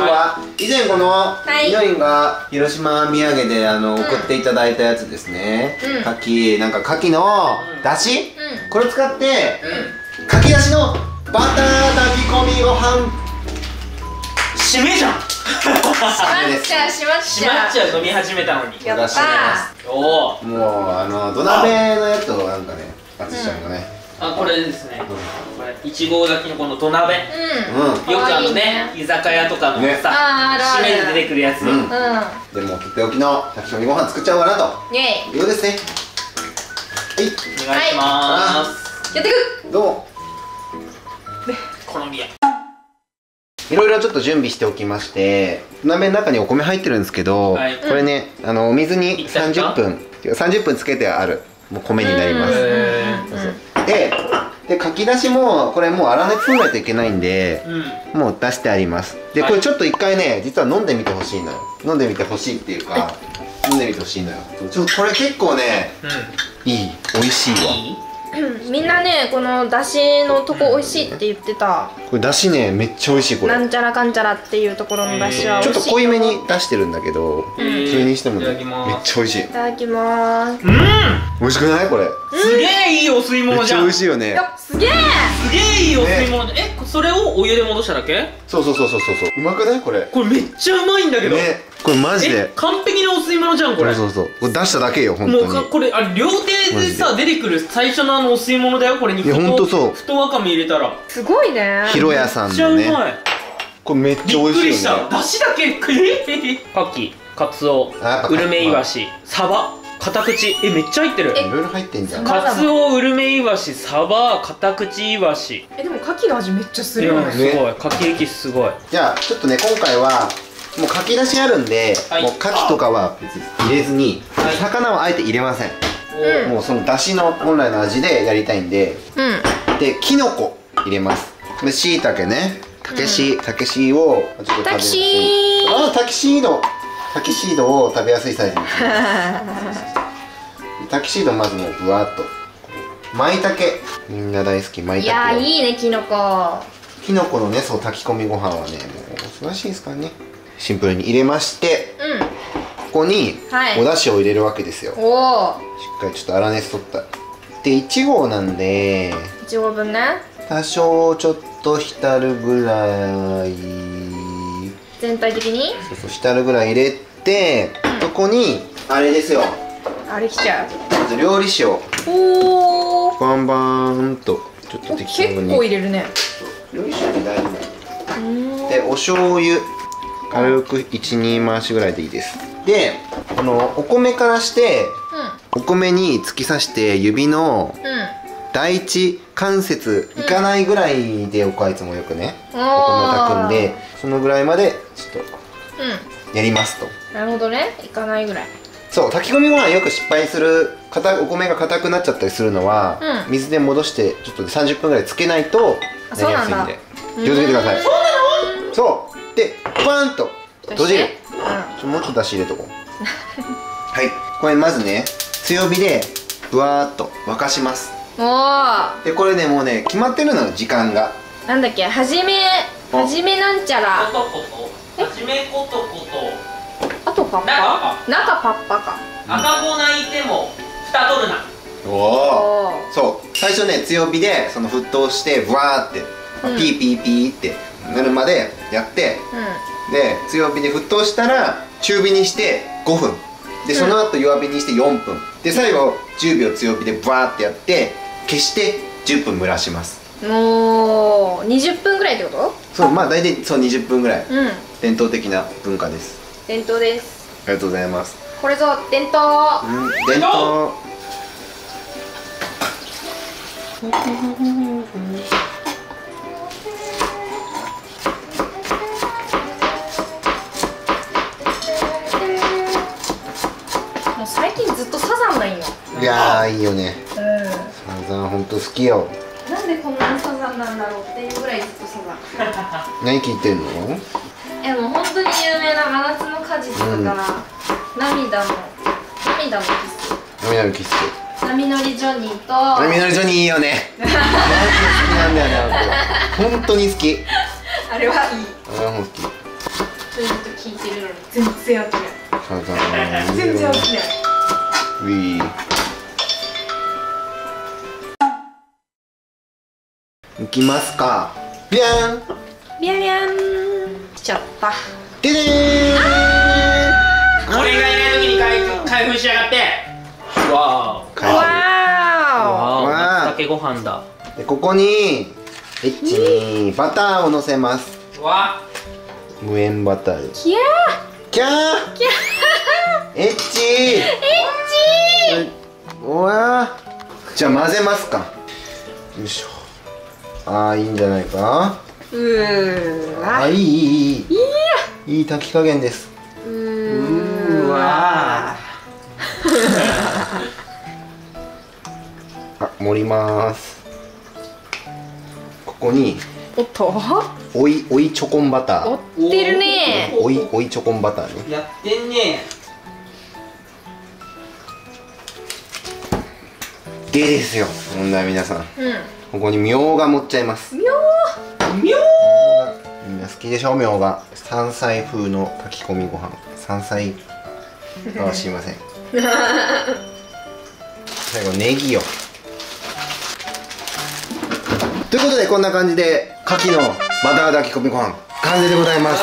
今日は以前このみのりんが広島土産で送っていただいたやつですね。牡蠣、なんか牡蠣のだし、これを使って牡蠣だしのバター炊き込みご飯。 締めじゃん。 しまっちゃう飲み始めたのに。 やったー。 おお。 もう土鍋のやつをなんかね、あつしちゃんがね。 あ、これですね。これ1合炊きのこの土鍋。よくね、居酒屋とかのさ、締めで出てくるやつ。 でもとっておきの炊き込みご飯作っちゃおうかなと。いうようですね。はい。 お願いします。 やってく。 どうも。 好みや。 いろいろちょっと準備しておきまして、鍋の中にお米入ってるんですけど、これね、お水に30分つけてあるもう米になります。でかき出しもこれもう粗熱取らないといけないんで、もう出してあります。でこれちょっと一回ね、実は飲んでみてほしいのよ。飲んでみてほしいっていうか、飲んでみてほしいのよ。ちょっとこれ結構ね、いい、美味しいわ。 みんなね、このだしのとこ美味しいって言ってた。 これだしね、めっちゃ美味しい。これなんちゃらかんちゃらっていうところのだしは美味しい。 ちょっと濃いめに出してるんだけど、それにしてもね、めっちゃ美味しい。いただきまーす。 美味しくないこれ。 すげえいいお吸い物じゃん。 めっちゃ美味しいよね。 すげえいいお吸い物。それをお湯で戻しただけ？ そう。うまくないこれ。 これめっちゃうまいんだけど。 これマジで完璧なお吸い物じゃんこれ。 そうこれ出しただけよ本当に。 もうこれ料亭でさ出てくる最初のお吸い物だよこれに。 ほんとそう。 太わかめ入れたらすごいね。 ひろやさんのね。これめっちゃ美味しいよね。 だしだけ牡蠣、カツオ、ウルメイワシ、サバ、カタクチ。めっちゃ入ってる。 いろいろ入ってんじゃん。 カツオ、ウルメイワシ、サバ、カタクチイワシ。 でも牡蠣の味めっちゃするよね。 すごい、牡蠣エキスすごい。 じゃあちょっとね、今回はもうかき出しあるんで、もう牡蠣とかは別に入れずに、魚はあえて入れません。もうその出汁の本来の味でやりたいんで、でキノコ入れます。でしいたけね、たけしをちょっと食べやすい。タキシードを食べやすいサイズにします。タキシードまずもうぶわっと。舞茸、みんな大好き舞茸。 いやいいね、キノコ。 キノコのね、そう炊き込みご飯はね、もう素晴らしいですからね。シンプルに入れまして、ここにお出汁を入れるわけですよ。しっかりちょっと粗熱取った。で1合なんで 1合分ね、 多少ちょっと浸るぐらい、 全体的にそう浸るぐらい入れて、そこにあれですよ、 あれきちゃう。 まず料理酒をバンバーンとちょっと適当に。 結構入れるね。 料理酒って大事で、お醤油軽く 1,2 回しぐらいでいいです。でこのお米からして、お米に突き刺して指の第一関節いかないぐらいで僕はいつもよくね、お米を炊くんで、そのぐらいまでちょっとやりますと。 なるほどね、いかないぐらい。 そう、炊き込みご飯よく失敗する、お米が硬くなっちゃったりするのは、水で戻してちょっと30分ぐらいつけないとやりやすいんで気をつけてください。そうなの？そうでバーンと閉じる。もうちょっと出し入れとこう。はい、これまずね強火でぶわーっと沸かします。でこれね、もうね決まってるのよ、時間が。 なんだっけ、はじめなんちゃら、 はじめことこと、 あとパッパ、中パッパか。 赤子泣いても蓋取るな。 おお、そう最初ね強火でその沸騰してブワーってピーピーピーってなるまでやって、で強火で沸騰したら中火にして5分で、その後弱火にして4分で、最後10秒強火でブワーってやって消して10分蒸らします。 もう20分ぐらいってこと？そう、 まあ大体そう20分ぐらい。伝統的な文化です。 伝統です。 ありがとうございます。 これぞ伝統。 伝統。 最近ずっとサザンなんよ。 いやーいいよね。サザン本当好きよ。 なんでこんなにサザンなんだろうっていうぐらいずっとサザン。 何聞いてんの？ もう本当に有名な真夏の果実とか、涙のキス。 涙のキス。 波乗りジョニーと。 波乗りジョニーいいよね。マジ好きなんだよね。本当に好き。 あれはいい。 あれは好き。 ちょっと聞いてるのに全然やってない。全然やってない。 ウィー。いきますか。ビャン。 ビャリャン。来ちゃった。 ででーん。 これがいない時に開封しやがって。わわーお。松茸ご飯だ。 でここにバターをのせます。 わ。 無塩バターです。 キャー。 キャー。 キャー。 エッチー。うわー。じゃあ混ぜますか。よいしょ。ああ、いいんじゃないか。 うーわ。 あ、いいいい炊き加減です。 うわ。 あ、盛ります。ここにおっと。 追いチョコンバター。 追ってるね。 追いチョコンバターね。 やってんね。 でですよ、問題皆さん。 うん。 ここにみょうが盛っちゃいます。 みょみょみんな好きでしょ、みょうが。山菜風の炊き込みご飯。山菜かは知りません。最後ネギを。ということでこんな感じで牡蠣のバター炊き込みご飯完成でございます。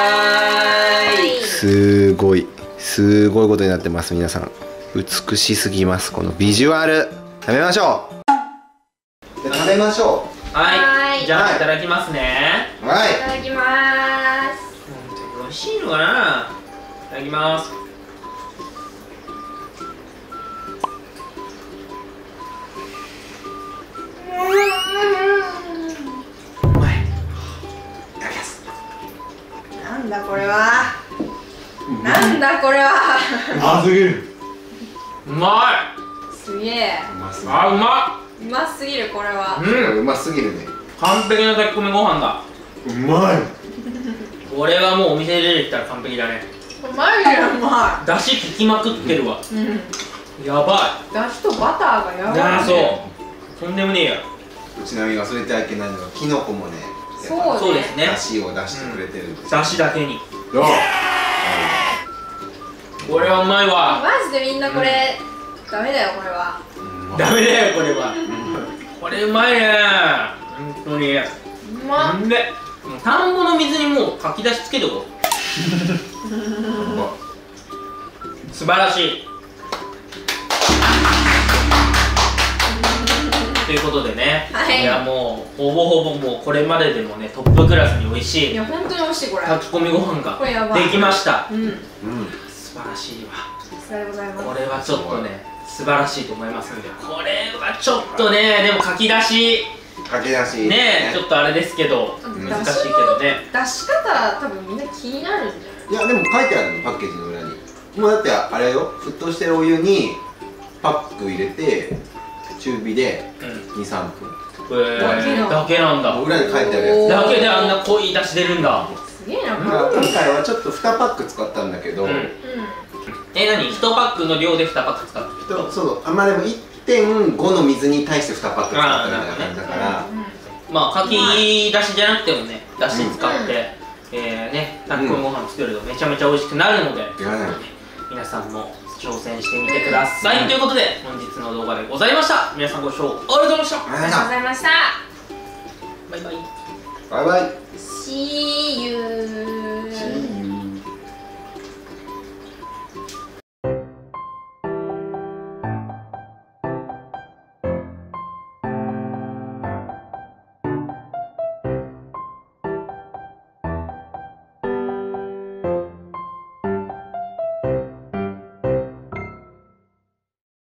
すごいことになってます。皆さん美しすぎます。このビジュアル。食べましょう。で食べましょう。はい。じゃあいただきますね。 はい。 いただきます。 美味しいのかな。いただきます。 なんだこれは。なんだこれは。 うますぎる。 うまい。すげえ。 あ、うまうますぎるこれは。 うますぎるね。 完璧な炊き込みご飯だ。 うまい。 これはもうお店で出てきたら完璧だね。 うまいよ、うまだし効きまくってるわ。やばい。だしとバターがやばい。 い。そうとんでもねえや。 ちなみに忘れてはいけないのがキノコもね、 そうですね。 だしを出してくれてるんです。 だしだけに。これはうまいわ。 マジでみんなこれダメだよこれは。 ダメだよこれは。これうまいね。本当に。 うまっ。 で、田んぼの水にもうかき出しつけとこう。素晴らしい。ということでね、いやもうほぼほぼもうこれまででもねトップクラスに美味しい。 いや本当に美味しいこれ。 炊き込みご飯ができました。素晴らしいわ。 さすがでございます。 これはちょっとね素晴らしいと思いますので、これはちょっとねでもかき出しねちょっとあれですけど難しいけどね。 出し方多分みんな気になるんじゃない？ いやでも書いてあるのパッケージの裏に。もうだってあれよ、沸騰してるお湯にパック入れて中火で2、3分だけなんだ。 裏に書いてあるやつだけであんな濃い出し出るんだ。 すげえな。 今回はちょっと2パック使ったんだけど、 何1パックの量で2パック使った？ そう、まあでも 1.5 の水に対して2パック使ったみたいな感じだから、 まあかき出しじゃなくてもね出し使ってね炊き込みご飯作るとめちゃめちゃ美味しくなるので、皆さんも挑戦してみてください。ということで本日の動画でございました。皆さんご視聴ありがとうございました。 ありがとうございました。 バイバイ。 バイバイ。 しー